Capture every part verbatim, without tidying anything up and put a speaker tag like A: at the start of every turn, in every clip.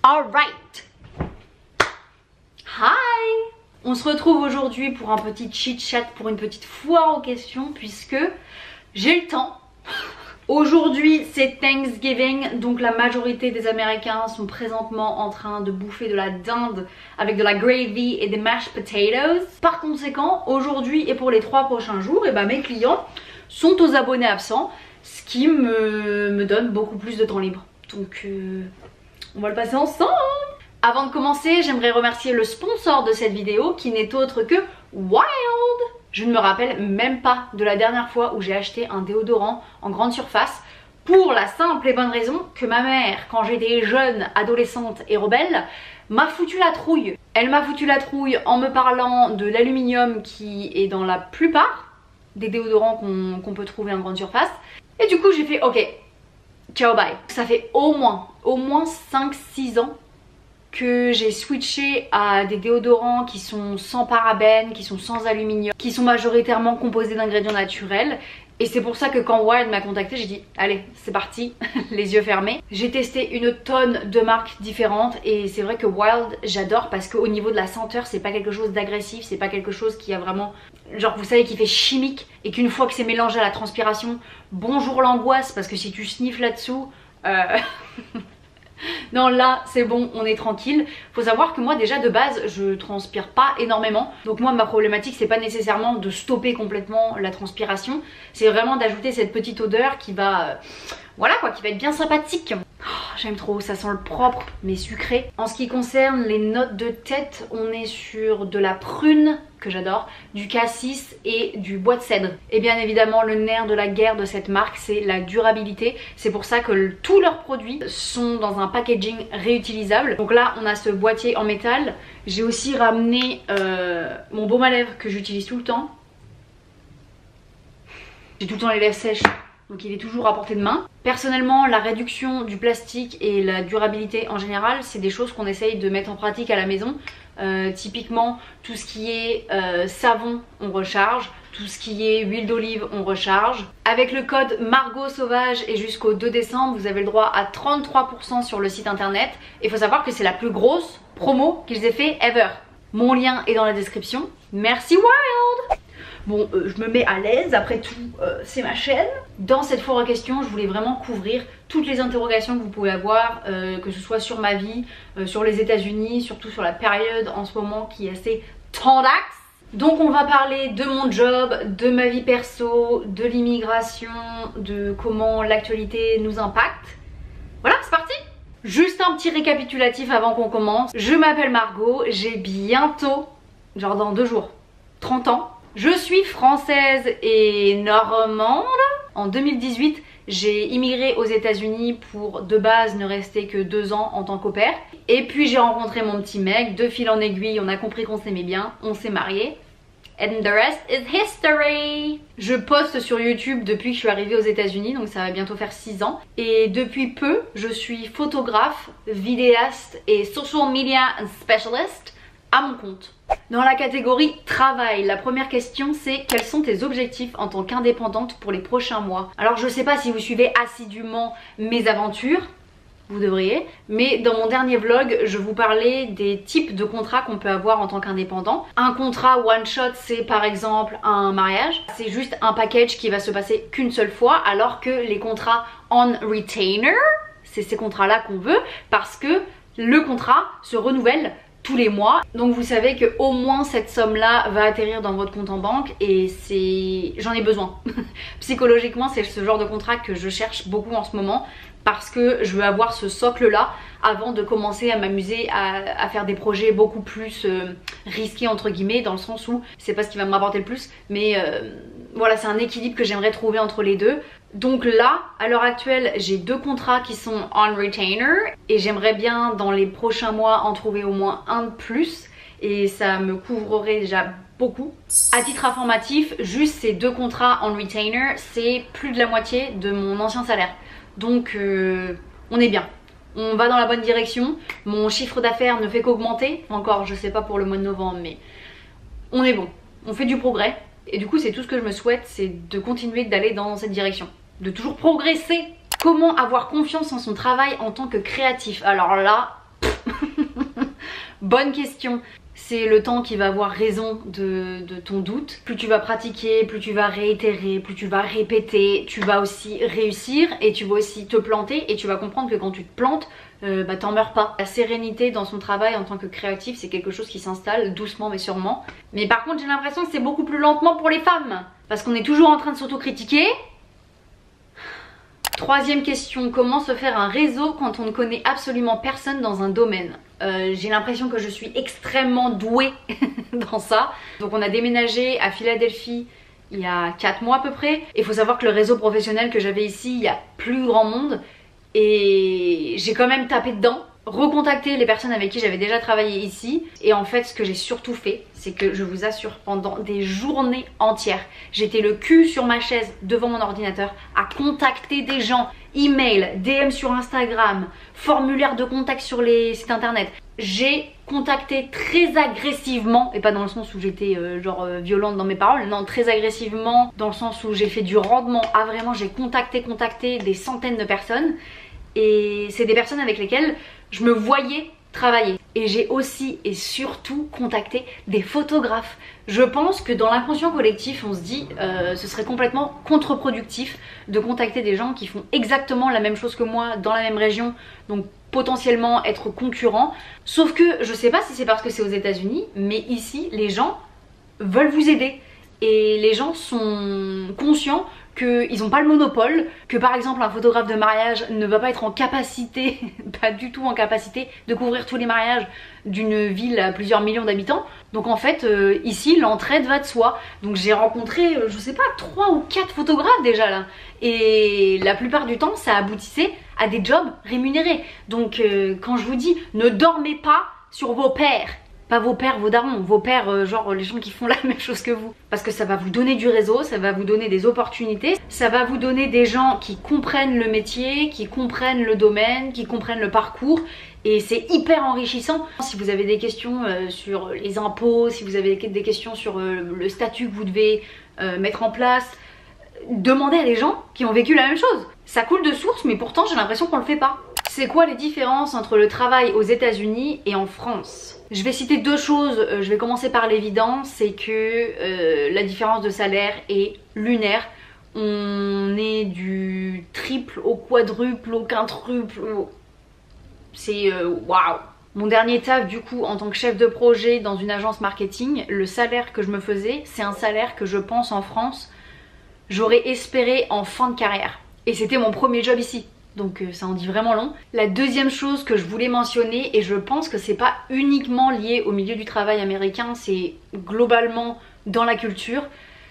A: Alright. Hi. On se retrouve aujourd'hui pour un petit chit-chat, pour une petite foire aux questions, puisque j'ai le temps. Aujourd'hui c'est Thanksgiving, donc la majorité des Américains sont présentement en train de bouffer de la dinde avec de la gravy et des mashed potatoes. Par conséquent, aujourd'hui et pour les trois prochains jours, et ben mes clients sont aux abonnés absents, ce qui me, me donne beaucoup plus de temps libre. Donc euh, on va le passer ensemble. Avant de commencer, j'aimerais remercier le sponsor de cette vidéo qui n'est autre que Wild. Je ne me rappelle même pas de la dernière fois où j'ai acheté un déodorant en grande surface, pour la simple et bonne raison que ma mère, quand j'étais jeune, adolescente et rebelle, m'a foutu la trouille. Elle m'a foutu la trouille en me parlant de l'aluminium qui est dans la plupart des déodorants qu'on qu'on peut trouver en grande surface. Et du coup j'ai fait ok, ciao bye. Ça fait au moins, au moins cinq six ans que j'ai switché à des déodorants qui sont sans parabènes, qui sont sans aluminium, qui sont majoritairement composés d'ingrédients naturels. Et c'est pour ça que quand Wild m'a contacté, j'ai dit allez c'est parti, les yeux fermés. J'ai testé une tonne de marques différentes et c'est vrai que Wild j'adore parce qu'au niveau de la senteur c'est pas quelque chose d'agressif, c'est pas quelque chose qui a vraiment, genre vous savez, qui fait chimique, et qu'une fois que c'est mélangé à la transpiration, bonjour l'angoisse, parce que si tu sniffes là-dessous... Euh... Non, là c'est bon, on est tranquille. Faut savoir que moi déjà de base je transpire pas énormément, donc moi ma problématique c'est pas nécessairement de stopper complètement la transpiration, c'est vraiment d'ajouter cette petite odeur qui va, euh, voilà quoi, qui va être bien sympathique. Oh, j'aime trop, ça sent le propre mais sucré. En ce qui concerne les notes de tête, on est sur de la prune, que j'adore, du cassis et du bois de cèdre. Et bien évidemment le nerf de la guerre de cette marque c'est la durabilité. C'est pour ça que le, tous leurs produits sont dans un packaging réutilisable. Donc là on a ce boîtier en métal. J'ai aussi ramené euh, mon baume à lèvres que j'utilise tout le temps. J'ai tout le temps les lèvres sèches, donc il est toujours à portée de main. Personnellement, la réduction du plastique et la durabilité en général, c'est des choses qu'on essaye de mettre en pratique à la maison. Euh, typiquement, tout ce qui est euh, savon, on recharge. Tout ce qui est huile d'olive, on recharge. Avec le code Margot Sauvage et jusqu'au deux décembre, vous avez le droit à trente-trois pour cent sur le site internet. Et il faut savoir que c'est la plus grosse promo qu'ils aient fait ever. Mon lien est dans la description. Merci Wild! Bon, euh, je me mets à l'aise, après tout, euh, c'est ma chaîne. Dans cette foire aux questions, je voulais vraiment couvrir toutes les interrogations que vous pouvez avoir, euh, que ce soit sur ma vie, euh, sur les États-Unis, surtout sur la période en ce moment qui est assez tendax. Donc on va parler de mon job, de ma vie perso, de l'immigration, de comment l'actualité nous impacte. Voilà, c'est parti! Juste un petit récapitulatif avant qu'on commence. Je m'appelle Margot, j'ai bientôt, genre dans deux jours, trente ans. Je suis française et normande. En deux mille dix-huit, j'ai immigré aux États-Unis pour de base ne rester que deux ans en tant qu'au pair. Et puis j'ai rencontré mon petit mec, de fil en aiguille, on a compris qu'on s'aimait bien, on s'est mariés. And the rest is history. Je poste sur YouTube depuis que je suis arrivée aux États-Unis, donc ça va bientôt faire six ans. Et depuis peu, je suis photographe, vidéaste et social media specialist à mon compte. Dans la catégorie travail, la première question c'est quels sont tes objectifs en tant qu'indépendante pour les prochains mois? Alors je sais pas si vous suivez assidûment mes aventures, vous devriez, mais dans mon dernier vlog je vous parlais des types de contrats qu'on peut avoir en tant qu'indépendant. Un contrat one shot c'est par exemple un mariage, c'est juste un package qui va se passer qu'une seule fois, alors que les contrats on retainer, c'est ces contrats là qu'on veut parce que le contrat se renouvelle tous les mois, donc vous savez que au moins cette somme là va atterrir dans votre compte en banque, et c'est, j'en ai besoin. Psychologiquement c'est ce genre de contrat que je cherche beaucoup en ce moment, parce que je veux avoir ce socle là avant de commencer à m'amuser à, à faire des projets beaucoup plus euh, risqués entre guillemets, dans le sens où c'est pas ce qui va me rapporter le plus, mais euh, voilà, c'est un équilibre que j'aimerais trouver entre les deux. Donc là, à l'heure actuelle, j'ai deux contrats qui sont on retainer et j'aimerais bien dans les prochains mois en trouver au moins un de plus, et ça me couvrerait déjà beaucoup. À titre informatif, juste ces deux contrats on retainer, c'est plus de la moitié de mon ancien salaire. Donc euh, on est bien. On va dans la bonne direction. Mon chiffre d'affaires ne fait qu'augmenter. Encore, je sais pas pour le mois de novembre, mais on est bon. On fait du progrès. Et du coup, c'est tout ce que je me souhaite, c'est de continuer d'aller dans cette direction. De toujours progresser. Comment avoir confiance en son travail en tant que créatif? Alors là, pff, Bonne question. C'est le temps qui va avoir raison de, de ton doute. Plus tu vas pratiquer, plus tu vas réitérer, plus tu vas répéter, tu vas aussi réussir et tu vas aussi te planter et tu vas comprendre que quand tu te plantes, euh, bah t'en meurs pas. La sérénité dans son travail en tant que créatif, c'est quelque chose qui s'installe doucement mais sûrement. Mais par contre j'ai l'impression que c'est beaucoup plus lentement pour les femmes. Parce qu'on est toujours en train de s'autocritiquer. Troisième question, comment se faire un réseau quand on ne connaît absolument personne dans un domaine? euh, J'ai l'impression que je suis extrêmement douée dans ça. Donc on a déménagé à Philadelphie il y a quatre mois à peu près. Il faut savoir que le réseau professionnel que j'avais ici, il y a plus grand monde. Et j'ai quand même tapé dedans, recontacté les personnes avec qui j'avais déjà travaillé ici. Et en fait ce que j'ai surtout fait, c'est que je vous assure, pendant des journées entières, j'étais le cul sur ma chaise devant mon ordinateur à contacter des gens, email, D M sur Instagram, formulaire de contact sur les sites internet. J'ai contacté très agressivement, et pas dans le sens où j'étais euh, genre euh, violente dans mes paroles, non, très agressivement dans le sens où j'ai fait du rendement. Ah vraiment, j'ai contacté, contacté des centaines de personnes. Et c'est des personnes avec lesquelles je me voyais travailler. Et j'ai aussi et surtout contacté des photographes. Je pense que dans l'inconscient collectif on se dit euh, ce serait complètement contre-productif de contacter des gens qui font exactement la même chose que moi dans la même région, donc potentiellement être concurrents. Sauf que je sais pas si c'est parce que c'est aux États-Unis, mais ici les gens veulent vous aider. Et les gens sont conscients qu'ils n'ont pas le monopole, que par exemple un photographe de mariage ne va pas être en capacité, pas du tout en capacité de couvrir tous les mariages d'une ville à plusieurs millions d'habitants. Donc en fait euh, ici l'entraide va de soi. Donc j'ai rencontré euh, je sais pas trois ou quatre photographes déjà là. Et la plupart du temps ça aboutissait à des jobs rémunérés. Donc euh, quand je vous dis ne dormez pas sur vos pairs, pas vos pères, vos darons, vos pères, euh, genre les gens qui font la même chose que vous. Parce que ça va vous donner du réseau, ça va vous donner des opportunités, ça va vous donner des gens qui comprennent le métier, qui comprennent le domaine, qui comprennent le parcours. Et c'est hyper enrichissant. Si vous avez des questions euh, sur les impôts, si vous avez des questions sur euh, le statut que vous devez euh, mettre en place, demandez à des gens qui ont vécu la même chose. Ça coule de source, mais pourtant j'ai l'impression qu'on le fait pas. C'est quoi les différences entre le travail aux États-Unis et en France? Je vais citer deux choses, je vais commencer par l'évident, c'est que euh, la différence de salaire est lunaire. On est du triple au quadruple, au quintruple, au... c'est euh, waouh. Mon dernier taf du coup en tant que chef de projet dans une agence marketing, le salaire que je me faisais, c'est un salaire que je pense en France, j'aurais espéré en fin de carrière. Et c'était mon premier job ici. Donc ça en dit vraiment long. La deuxième chose que je voulais mentionner, et je pense que c'est pas uniquement lié au milieu du travail américain, c'est globalement dans la culture,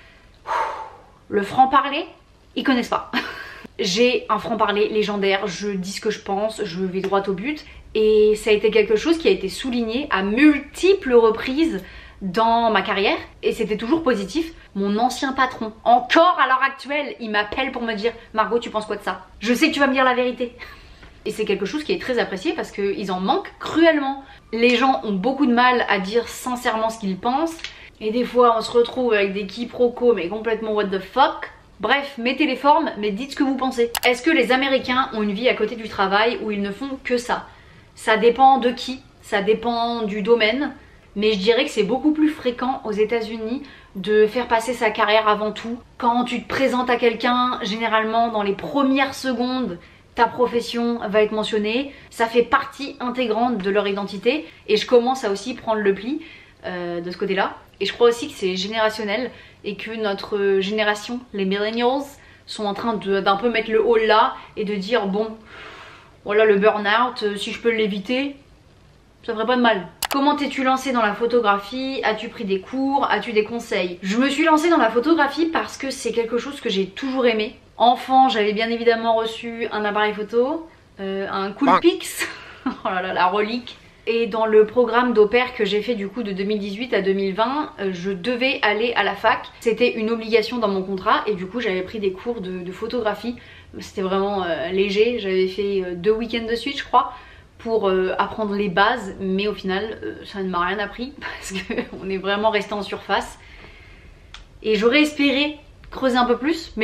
A: le franc-parler, ils connaissent pas. J'ai un franc-parler légendaire, je dis ce que je pense, je vais droit au but, et ça a été quelque chose qui a été souligné à multiples reprises dans ma carrière, et c'était toujours positif. Mon ancien patron, encore à l'heure actuelle, il m'appelle pour me dire « Margot, tu penses quoi de ça? Je sais que tu vas me dire la vérité ». Et c'est quelque chose qui est très apprécié parce qu'ils en manquent cruellement. Les gens ont beaucoup de mal à dire sincèrement ce qu'ils pensent, et des fois on se retrouve avec des quiproquos mais complètement what the fuck. Bref, mettez les formes, mais dites ce que vous pensez. Est-ce que les Américains ont une vie à côté du travail où ils ne font que ça? Ça dépend de qui, ça dépend du domaine. Mais je dirais que c'est beaucoup plus fréquent aux États-Unis de faire passer sa carrière avant tout. Quand tu te présentes à quelqu'un, généralement dans les premières secondes, ta profession va être mentionnée. Ça fait partie intégrante de leur identité. Et je commence à aussi prendre le pli euh, de ce côté-là. Et je crois aussi que c'est générationnel et que notre génération, les millennials, sont en train d'un peu mettre le haut là et de dire bon, voilà le burn-out, si je peux l'éviter, ça ferait pas de mal. Comment t'es-tu lancée dans la photographie? As-tu pris des cours? As-tu des conseils? Je me suis lancée dans la photographie parce que c'est quelque chose que j'ai toujours aimé. Enfant, j'avais bien évidemment reçu un appareil photo, euh, un Coolpix, oh là là, la relique. Et dans le programme d'au pair que j'ai fait du coup de deux mille dix-huit à deux mille vingt, euh, je devais aller à la fac. C'était une obligation dans mon contrat et du coup j'avais pris des cours de, de photographie. C'était vraiment euh, léger, j'avais fait euh, deux week-ends de suite je crois, pour euh, apprendre les bases, mais au final euh, ça ne m'a rien appris parce qu'on est vraiment resté en surface. Et j'aurais espéré creuser un peu plus, mais bon,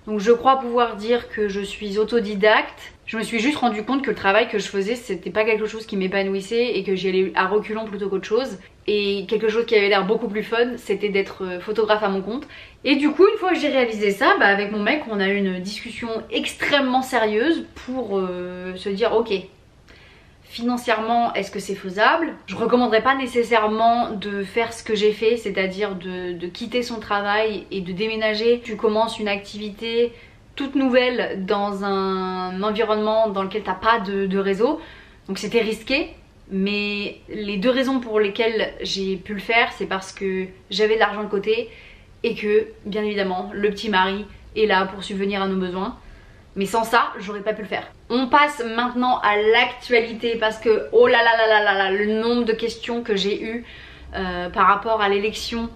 A: Donc je crois pouvoir dire que je suis autodidacte. Je me suis juste rendu compte que le travail que je faisais, c'était pas quelque chose qui m'épanouissait et que j'y allais à reculons plutôt qu'autre chose. Et quelque chose qui avait l'air beaucoup plus fun, c'était d'être photographe à mon compte. Et du coup, une fois que j'ai réalisé ça, bah avec mon mec, on a eu une discussion extrêmement sérieuse pour euh, se dire ok, financièrement, est-ce que c'est faisable? Je recommanderais pas nécessairement de faire ce que j'ai fait, c'est-à-dire de, de quitter son travail et de déménager. Tu commences une activité toute nouvelle dans un environnement dans lequel t'as pas de, de réseau, donc c'était risqué. Mais les deux raisons pour lesquelles j'ai pu le faire, c'est parce que j'avais de l'argent de côté et que, bien évidemment, le petit mari est là pour subvenir à nos besoins. Mais sans ça, j'aurais pas pu le faire. On passe maintenant à l'actualité parce que, oh là là là là là là, le nombre de questions que j'ai eues euh, par rapport à l'élection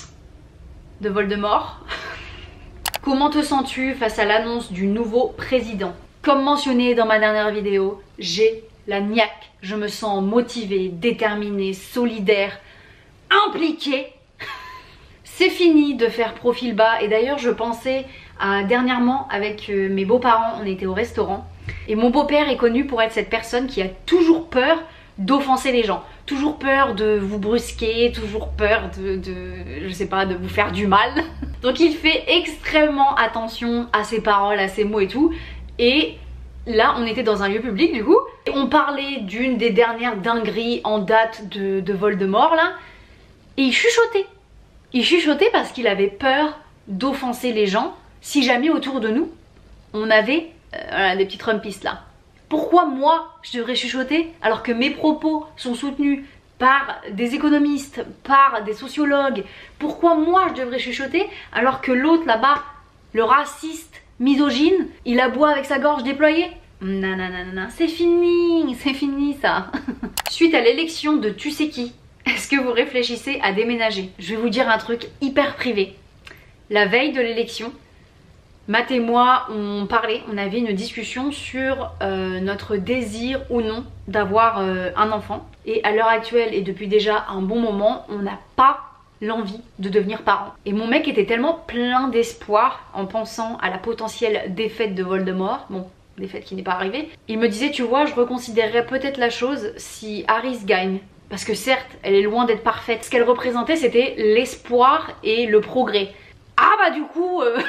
A: de Voldemort. Comment te sens-tu face à l'annonce du nouveau président? Comme mentionné dans ma dernière vidéo, j'ai la niaque. Je me sens motivée, déterminée, solidaire, impliquée. C'est fini de faire profil bas. Et d'ailleurs, je pensais à dernièrement avec euh, mes beaux-parents, on était au restaurant. Et mon beau-père est connu pour être cette personne qui a toujours peur d'offenser les gens. Toujours peur de vous brusquer, toujours peur de, de, je sais pas, de vous faire du mal. Donc il fait extrêmement attention à ses paroles, à ses mots et tout. Et là, on était dans un lieu public du coup, et on parlait d'une des dernières dingueries en date de, de Voldemort là, et il chuchotait. Il chuchotait parce qu'il avait peur d'offenser les gens si jamais autour de nous, on avait euh, voilà, des petits Trumpistes là. Pourquoi moi, je devrais chuchoter alors que mes propos sont soutenus par des économistes, par des sociologues? Pourquoi moi, je devrais chuchoter alors que l'autre là-bas, le raciste, misogyne, il aboie avec sa gorge déployée? Non, non, non, non, c'est fini, c'est fini ça. Suite à l'élection de tu sais qui, est-ce que vous réfléchissez à déménager? Je vais vous dire un truc hyper privé. La veille de l'élection, Matt et moi, on parlait, on avait une discussion sur euh, notre désir ou non d'avoir euh, un enfant. Et à l'heure actuelle, et depuis déjà un bon moment, on n'a pas l'envie de devenir parent. Et mon mec était tellement plein d'espoir en pensant à la potentielle défaite de Voldemort, bon, défaite qui n'est pas arrivée, il me disait, tu vois, je reconsidérerais peut-être la chose si Harris gagne. Parce que certes, elle est loin d'être parfaite. Ce qu'elle représentait, c'était l'espoir et le progrès. Ah bah du coup... Euh...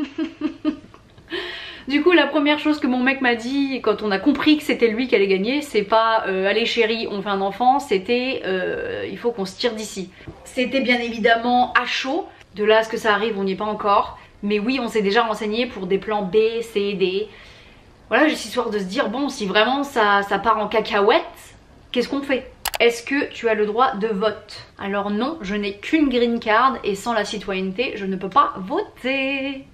A: Du coup, la première chose que mon mec m'a dit quand on a compris que c'était lui qui allait gagner, c'est pas euh, allez chérie, on fait un enfant, c'était euh, il faut qu'on se tire d'ici. C'était bien évidemment à chaud. De là à ce que ça arrive, on n'y est pas encore. Mais oui, on s'est déjà renseigné pour des plans B, C, D. Voilà, juste histoire de se dire, bon, si vraiment ça, ça part en cacahuète, qu'est-ce qu'on fait? Est-ce que tu as le droit de vote? Alors non, je n'ai qu'une green card et sans la citoyenneté, je ne peux pas voter.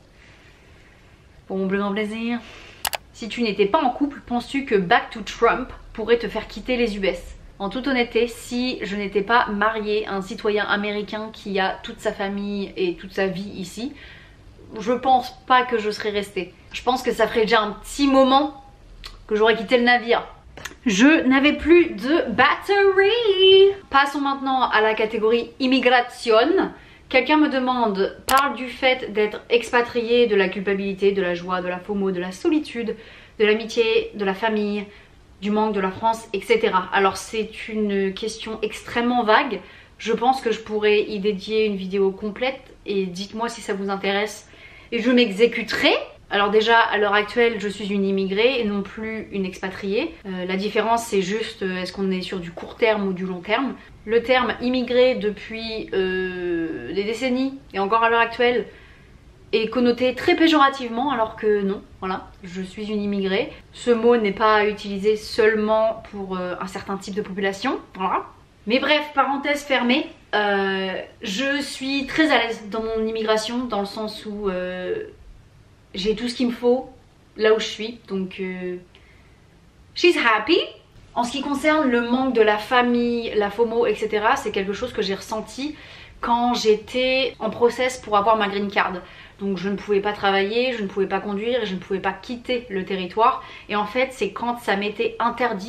A: Pour mon plus grand plaisir. Si tu n'étais pas en couple, penses-tu que Back to Trump pourrait te faire quitter les U S? En toute honnêteté, si je n'étais pas mariée à un citoyen américain qui a toute sa famille et toute sa vie ici, je pense pas que je serais restée. Je pense que ça ferait déjà un petit moment que j'aurais quitté le navire. Je n'avais plus de batterie. Passons maintenant à la catégorie immigration. Quelqu'un me demande, parle du fait d'être expatrié, de la culpabilité, de la joie, de la FOMO, de la solitude, de l'amitié, de la famille, du manque de la France, et cetera. Alors c'est une question extrêmement vague. Je pense que je pourrais y dédier une vidéo complète et dites-moi si ça vous intéresse et je m'exécuterai. Alors déjà, à l'heure actuelle, je suis une immigrée et non plus une expatriée. Euh, la différence, c'est juste, euh, est-ce qu'on est sur du court terme ou du long terme. Le terme immigré depuis euh, des décennies et encore à l'heure actuelle est connoté très péjorativement alors que non, voilà, je suis une immigrée. Ce mot n'est pas utilisé seulement pour euh, un certain type de population, voilà. Mais bref, parenthèse fermée, euh, je suis très à l'aise dans mon immigration dans le sens où euh, j'ai tout ce qu'il me faut là où je suis, donc euh, she's happy. En ce qui concerne le manque de la famille, la FOMO, et cetera, c'est quelque chose que j'ai ressenti quand j'étais en process pour avoir ma green card. Donc je ne pouvais pas travailler, je ne pouvais pas conduire, je ne pouvais pas quitter le territoire. Et en fait, c'est quand ça m'était interdit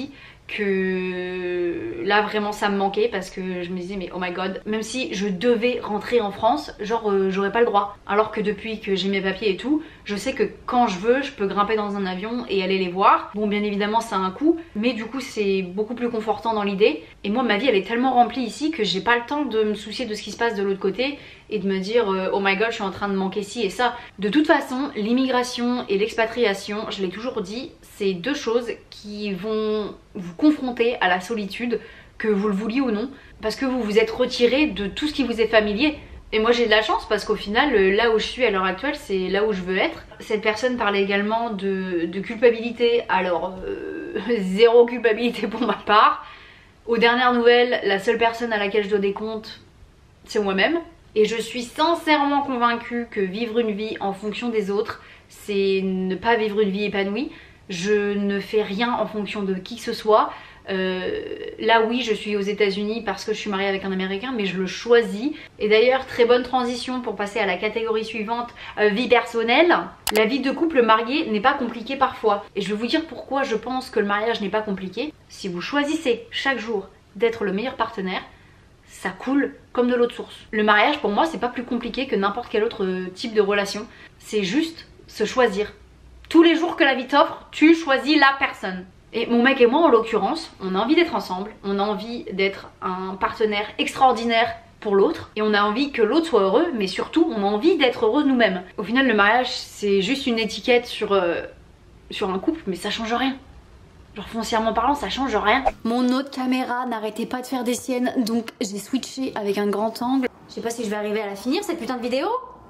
A: que là vraiment ça me manquait parce que je me disais mais oh my god, même si je devais rentrer en France, genre euh, j'aurais pas le droit. Alors que depuis que j'ai mes papiers et tout, je sais que quand je veux, je peux grimper dans un avion et aller les voir. Bon, bien évidemment ça a un coût, mais du coup c'est beaucoup plus confortant dans l'idée. Et moi ma vie elle est tellement remplie ici que j'ai pas le temps de me soucier de ce qui se passe de l'autre côté et de me dire euh, oh my god je suis en train de manquer ci et ça. De toute façon l'immigration et l'expatriation, je l'ai toujours dit, c'est deux choses qui vont vous confronter à la solitude, que vous le vouliez ou non, parce que vous vous êtes retiré de tout ce qui vous est familier. Et moi j'ai de la chance parce qu'au final là où je suis à l'heure actuelle c'est là où je veux être. Cette personne parlait également de, de culpabilité, alors euh, zéro culpabilité pour ma part. Aux dernières nouvelles, la seule personne à laquelle je dois des comptes c'est moi-même. Et je suis sincèrement convaincue que vivre une vie en fonction des autres, c'est ne pas vivre une vie épanouie. Je ne fais rien en fonction de qui que ce soit. Euh, là oui je suis aux États-Unis parce que je suis mariée avec un Américain, mais je le choisis. Et d'ailleurs très bonne transition pour passer à la catégorie suivante, euh, vie personnelle. La vie de couple marié n'est pas compliquée parfois, et je vais vous dire pourquoi je pense que le mariage n'est pas compliqué. Si vous choisissez chaque jour d'être le meilleur partenaire, ça coule comme de l'eau de source. Le mariage pour moi c'est pas plus compliqué que n'importe quel autre type de relation, c'est juste se choisir. Tous les jours que la vie t'offre, tu choisis la personne. Et mon mec et moi en l'occurrence, on a envie d'être ensemble, on a envie d'être un partenaire extraordinaire pour l'autre, et on a envie que l'autre soit heureux, mais surtout on a envie d'être heureux nous-mêmes. Au final le mariage c'est juste une étiquette sur, euh, sur un couple, mais ça change rien. Genre foncièrement parlant ça change rien. Mon autre caméra n'arrêtait pas de faire des siennes, donc j'ai switché avec un grand angle. Je sais pas si je vais arriver à la finir cette putain de vidéo.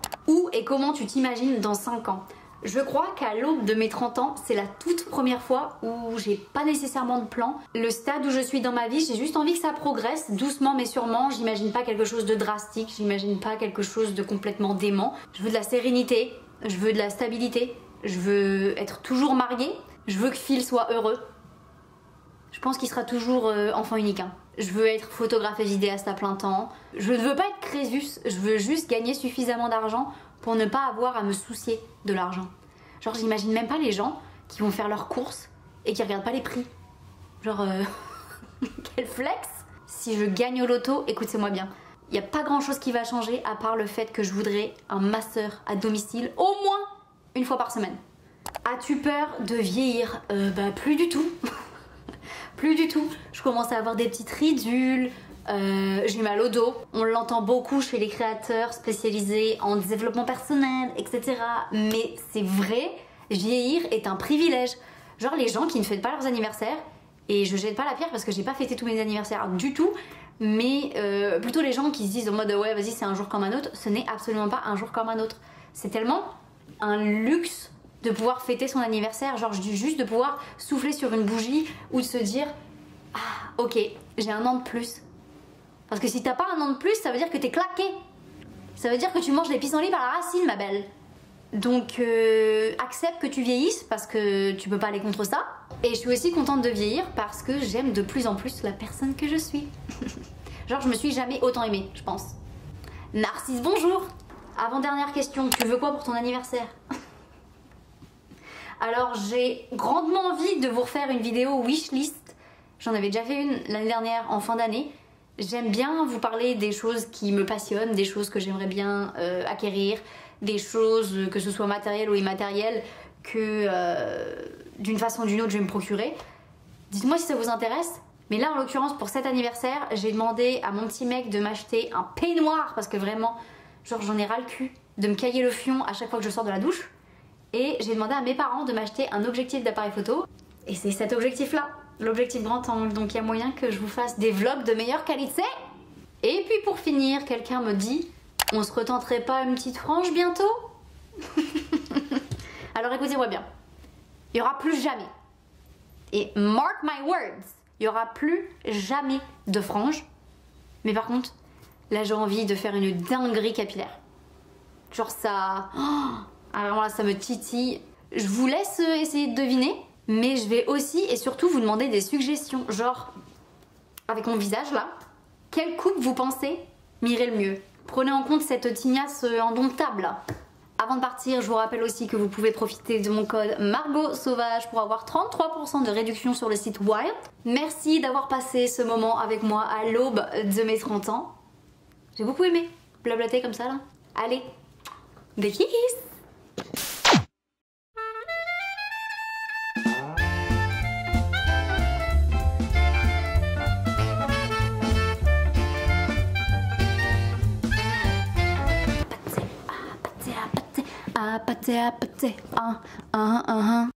A: Où et comment tu t'imagines dans cinq ans? Je crois qu'à l'aube de mes trente ans, c'est la toute première fois où j'ai pas nécessairement de plan. Le stade où je suis dans ma vie, j'ai juste envie que ça progresse, doucement mais sûrement. J'imagine pas quelque chose de drastique, j'imagine pas quelque chose de complètement dément. Je veux de la sérénité, je veux de la stabilité, je veux être toujours mariée, je veux que Phil soit heureux. Je pense qu'il sera toujours euh, enfant unique. Hein. Je veux être photographe et vidéaste à plein temps. Je ne veux pas être Crésus, je veux juste gagner suffisamment d'argent pour ne pas avoir à me soucier de l'argent. Genre j'imagine même pas les gens qui vont faire leurs courses et qui regardent pas les prix. Genre euh... quel flex. Si je gagne au loto, écoutez-moi bien, il n'y a pas grand chose qui va changer à part le fait que je voudrais un masseur à domicile au moins une fois par semaine. As-tu peur de vieillir? euh, Bah plus du tout. Plus du tout. Je commence à avoir des petites ridules. Euh, j'ai mal au dos, on l'entend beaucoup chez les créateurs spécialisés en développement personnel, et cetera. Mais c'est vrai, vieillir est un privilège. Genre les gens qui ne fêtent pas leurs anniversaires, et je jette pas la pierre parce que j'ai pas fêté tous mes anniversaires du tout, mais euh, plutôt les gens qui se disent en mode ouais vas-y c'est un jour comme un autre, ce n'est absolument pas un jour comme un autre. C'est tellement un luxe de pouvoir fêter son anniversaire, genre juste de pouvoir souffler sur une bougie ou de se dire ah ok j'ai un an de plus. Parce que si t'as pas un an de plus, ça veut dire que t'es claqué. Ça veut dire que tu manges les pissenlits par la racine, ma belle. Donc euh, accepte que tu vieillisses parce que tu peux pas aller contre ça. Et je suis aussi contente de vieillir parce que j'aime de plus en plus la personne que je suis. Genre je me suis jamais autant aimée, je pense. Narcisse, bonjour. Avant-dernière question, tu veux quoi pour ton anniversaire? Alors j'ai grandement envie de vous refaire une vidéo wishlist. J'en avais déjà fait une l'année dernière en fin d'année. J'aime bien vous parler des choses qui me passionnent, des choses que j'aimerais bien euh, acquérir, des choses que ce soit matérielles ou immatérielles que euh, d'une façon ou d'une autre je vais me procurer. Dites-moi si ça vous intéresse. Mais là en l'occurrence pour cet anniversaire, j'ai demandé à mon petit mec de m'acheter un peignoir parce que vraiment, genre j'en ai ras le cul de me cailler le fion à chaque fois que je sors de la douche. Et j'ai demandé à mes parents de m'acheter un objectif d'appareil photo. Et c'est cet objectif là. L'objectif grand angle, donc il y a moyen que je vous fasse des vlogs de meilleure qualité. Et puis pour finir, quelqu'un me dit, on se retenterait pas une petite frange bientôt? Alors écoutez-moi bien, il y aura plus jamais, et mark my words, il y aura plus jamais de frange. Mais par contre, là j'ai envie de faire une dinguerie capillaire. Genre ça, oh, alors là ça me titille. Je vous laisse essayer de deviner. Mais je vais aussi et surtout vous demander des suggestions, genre, avec mon visage là, quelle coupe vous pensez m'irait le mieux? Prenez en compte cette tignasse indomptable là.
B: Avant de partir, je vous rappelle aussi que vous pouvez profiter de mon code Margot Sauvage pour avoir trente-trois pour cent de réduction sur le site Wild. Merci d'avoir passé ce moment avec moi à l'aube de mes trente ans. J'ai beaucoup aimé blablater comme ça là. Allez, des kisses! Ah, pâté, ah, pâté, ah, ah, ah, ah.